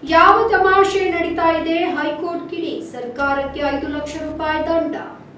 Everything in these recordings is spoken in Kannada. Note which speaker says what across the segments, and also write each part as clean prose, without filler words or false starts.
Speaker 1: ಯಾವ ತಮಾಷೆ ನಡೀತಾ ಇದೆ? ಹೈಕೋರ್ಟ್ ಕಿಡಿ, ಸರ್ಕಾರಕ್ಕೆ 5 ಲಕ್ಷ ರೂಪಾಯಿ ದಂಡ.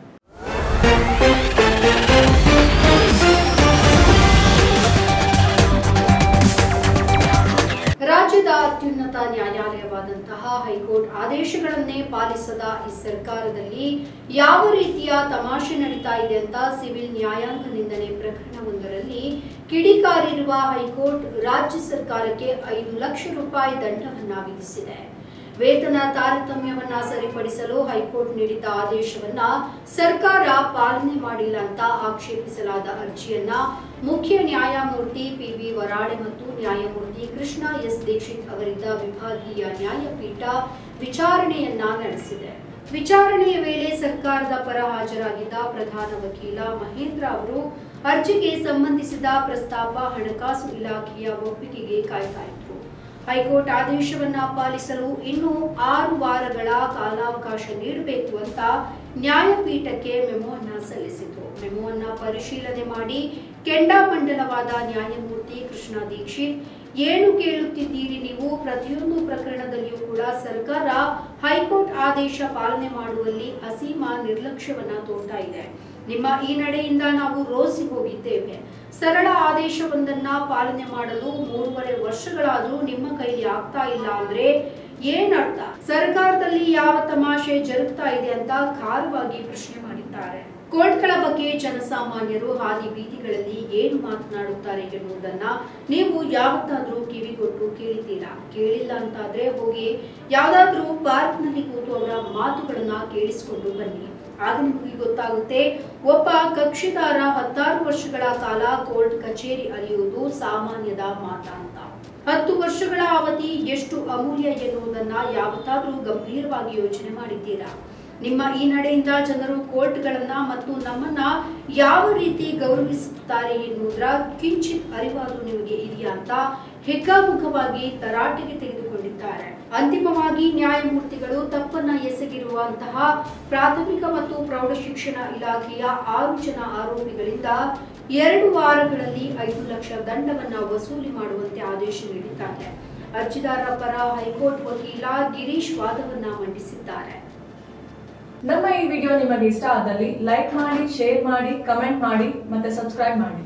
Speaker 1: ರಾಜ್ಯದ ಅತ್ಯುನ್ನತ ನ್ಯಾಯಾಲಯವಾದಂತಹ ಹೈಕೋರ್ಟ್ ಆದೇಶಗಳನ್ನೇ ಪಾಲಿಸದ ಈ ಸರ್ಕಾರದಲ್ಲಿ ಯಾವ ರೀತಿಯ ತಮಾಷೆ ನಡೀತಾ ಇದೆ ಅಂತ ಸಿವಿಲ್ ನ್ಯಾಯಾಂಗ ನಿಂದನೆ ಪ್ರಕರಣವೊಂದರಲ್ಲಿ ಕಿಡಿಕಾರಿರುವ ಹೈಕೋರ್ಟ್ ರಾಜ್ಯ ಸರ್ಕಾರಕ್ಕೆ 5 ಲಕ್ಷ ರೂಪಾಯಿ ದಂಡವನ್ನ ವಿಧಿಸಿದೆ. ವೇತನ ತಾರತಮ್ಯವನ್ನ ಸರಿಪಡಿಸಲು ಹೈಕೋರ್ಟ್ ನೀಡಿದ ಆದೇಶವನ್ನ ಸರ್ಕಾರ ಪಾಲನೆ ಮಾಡಿಲ್ಲ ಅಂತ ಆಕ್ಷೇಪಿಸಲಾದ ಅರ್ಜಿಯನ್ನ ಮುಖ್ಯ ನ್ಯಾಯಮೂರ್ತಿ ಪಿ.ವಿ. ವರಾಡೆ ಮತ್ತು ನ್ಯಾಯಮೂರ್ತಿ ಕೃಷ್ಣ ಎಸ್. ದೀಕ್ಷಿತ್ ಅವರಿದ್ದ ವಿಭಾಗೀಯ ನ್ಯಾಯಪೀಠ ವಿಚಾರಣೆಯನ್ನ ನಡೆಸಿದೆ. ವಿಚಾರಣೆಯ ವೇಳೆ ಸರ್ಕಾರದ ಪರ ಹಾಜರಾಗಿದ್ದ ಪ್ರಧಾನ ವಕೀಲ ಮಹೇಂದ್ರ ಅವರು ಅರ್ಜಿಗೆ ಸಂಬಂಧಿಸಿದ ಪ್ರಸ್ತಾಪ ಹಣಕಾಸು ಇಲಾಖೆಯ ಒಪ್ಪಿಗೆಗೆ ಕಾಯ್ತಾ ಇದ್ರು. ಹೈಕೋರ್ಟ್ ಆದೇಶವನ್ನ ಪಾಲಿಸಲು ಇನ್ನೂ 6 ವಾರಗಳ ಕಾಲಾವಕಾಶ ನೀಡಬೇಕು ಅಂತ ನ್ಯಾಯಪೀಠಕ್ಕೆ ಮೆಮೊವನ್ನ ಸಲ್ಲಿಸಿತು. ಮೆಮೊವನ್ನ ಪರಿಶೀಲನೆ ಮಾಡಿ ಕೆಂಡಾಮಂಡಲವಾದ ನ್ಯಾಯಮೂರ್ತಿ ಕೃಷ್ಣ ದೀಕ್ಷಿತ್, ಏನು ಕೇಳುತ್ತಿದ್ದೀರಿ ನೀವು? ಪ್ರತಿಯೊಂದು ಪ್ರಕರಣದಲ್ಲಿಯೂ ಕೂಡ ಸರ್ಕಾರ ಹೈಕೋರ್ಟ್ ಆದೇಶ ಪಾಲನೆ ಮಾಡುವಲ್ಲಿ ಅಸೀಮ ನಿರ್ಲಕ್ಷ್ಯವನ್ನ ತೋರ್ತಾ ಇದೆ. ನಿಮ್ಮ ಈ ನಡೆಯಿಂದ ನಾವು ರೋಸಿ ಹೋಗಿದ್ದೇವೆ. ಸರಳ ಆದೇಶವೊಂದನ್ನ ಪಾಲನೆ ಮಾಡಲು 3.5 ವರ್ಷಗಳಾದರೂ ನಿಮ್ಮ ಕೈಲಿ ಆಗ್ತಾ ಇಲ್ಲ ಅಂದ್ರೆ ಏನರ್ಥ? ಸರ್ಕಾರದಲ್ಲಿ ಯಾವ ತಮಾಷೆ ಜರುಗ್ತಾ ಇದೆ ಅಂತ ಖಾರವಾಗಿ ಪ್ರಶ್ನೆ ಮಾಡಿದ್ದಾರೆ. ಕೋರ್ಟ್ಗಳ ಬಗ್ಗೆ ಜನಸಾಮಾನ್ಯರು ಹಾದಿ ಬೀದಿಗಳಲ್ಲಿ ಏನು ಮಾತನಾಡುತ್ತಾರೆ ಎನ್ನುವುದನ್ನ ನೀವು ಯಾವತ್ತಾದ್ರೂ ಕಿವಿಗೊಟ್ಟು ಕೇಳಿದ್ದೀರಾ? ಕೇಳಿಲ್ಲ ಅಂತಾದ್ರೆ ಹೋಗಿ ಯಾವ್ದಾದ್ರೂ ಪಾರ್ಕ್ ನಲ್ಲಿ ಕೂತು ಅವರ ಮಾತುಗಳನ್ನ ಕೇಳಿಸಿಕೊಂಡು ಬನ್ನಿ. ಆಗ ನಿಮಗೆ ಗೊತ್ತಾಗುತ್ತೆ, ಒಬ್ಬ ಕಕ್ಷಿದಾರ 16 ವರ್ಷಗಳ ಕಾಲ ಕೋರ್ಟ್ ಕಚೇರಿ ಅಲಿಯುವುದು ಸಾಮಾನ್ಯದ ಮಾತ ಅಂತ. 10 ವರ್ಷಗಳ ಅವಧಿ ಎಷ್ಟು ಅಮೂಲ್ಯ ಎನ್ನುವುದನ್ನ ಯಾವತ್ತಾದ್ರೂ ಗಂಭೀರವಾಗಿ ಯೋಚನೆ ಮಾಡಿದ್ದೀರಾ? ನಿಮ್ಮ ಈ ನಡೆಯಿಂದ ಜನರು ಕೋರ್ಟ್ಗಳನ್ನ ಮತ್ತು ನಮ್ಮನ್ನ ಯಾವ ರೀತಿ ಗೌರವಿಸುತ್ತಾರೆ ಎನ್ನುವುದರ ಕಿಂಚಿತ್ ಅರಿವಾದರೂ ನಿಮಗೆ ಇದೆಯಾ ಅಂತ ಹಿಗ್ಗಾಮುಗ್ಗವಾಗಿ ತರಾಟೆಗೆ ತೆಗೆದುಕೊಂಡಿದ್ದಾರೆ. ಅಂತಿಮವಾಗಿ ನ್ಯಾಯಮೂರ್ತಿಗಳು ತಪ್ಪನ್ನ ಎಸಗಿರುವಂತಹ ಪ್ರಾಥಮಿಕ ಮತ್ತು ಪ್ರೌಢಶಿಕ್ಷಣ ಇಲಾಖೆಯ 6 ಜನ ಆರೋಪಿಗಳಿಂದ 2 ವಾರಗಳಲ್ಲಿ 5 ಲಕ್ಷ ದಂಡವನ್ನ ವಸೂಲಿ ಮಾಡುವಂತೆ ಆದೇಶ ನೀಡಿದ್ದಾರೆ. ಅರ್ಜಿದಾರರ ಪರ ಹೈಕೋರ್ಟ್ ವಕೀಲ ಗಿರೀಶ್ ವಾದವನ್ನ ಮಂಡಿಸಿದ್ದಾರೆ.
Speaker 2: ನಮ್ಮ ಈ ವಿಡಿಯೋ ನಿಮಗೆ ಇಷ್ಟ ಆದಲ್ಲಿ ಲೈಕ್ ಮಾಡಿ, ಶೇರ್ ಮಾಡಿ, ಕಮೆಂಟ್ ಮಾಡಿ ಮತ್ತೆ ಸಬ್ಸ್ಕ್ರೈಬ್ ಮಾಡಿ.